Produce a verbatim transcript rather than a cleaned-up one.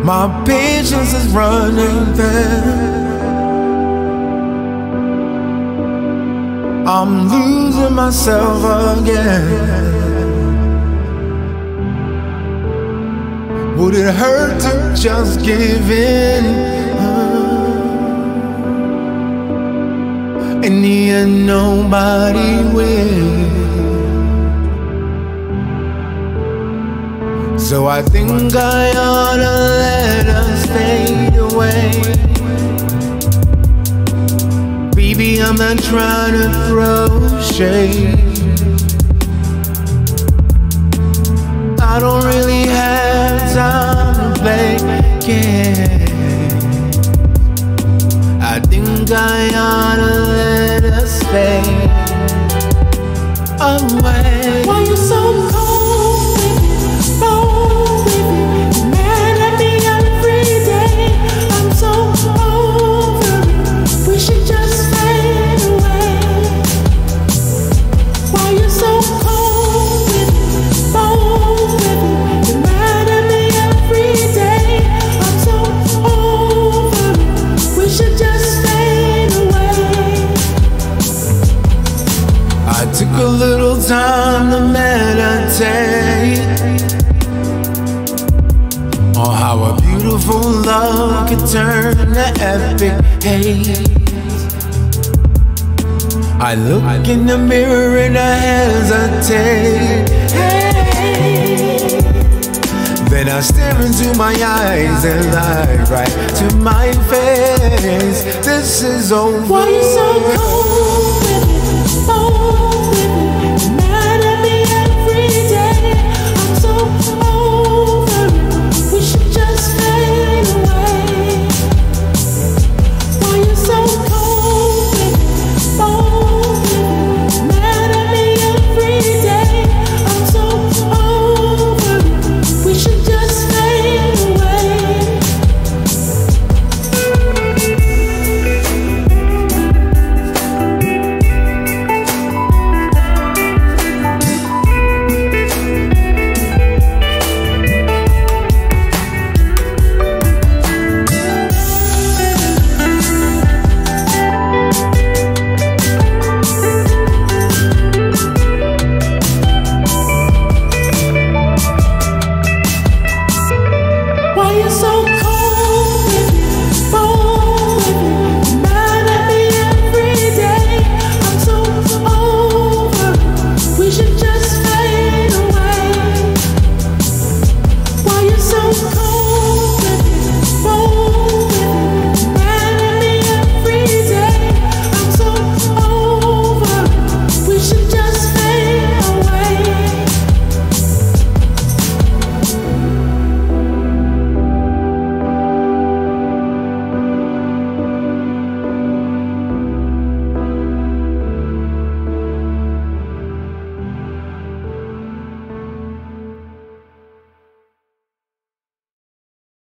My patience is running thin. I'm losing myself again. Would it hurt to just give in? In the end, nobody will. So I think I ought to let us fade away. Baby, I'm not trying to throw shade. I don't really have time to play games. I think I ought to let us fade away. Why you so cold with me, bold with me? You're mad at me every day. I'm so over it. We should just fade away. Why you so cold with me, bold with me? You're mad at me every day. I'm so over it. We should just fade away. I took a little time to meditate on how a beautiful love could turn to epic hate. I look in the mirror and I hesitate. Hey. Then I stare into my eyes and lie right to my face. This is over. Why you so cold?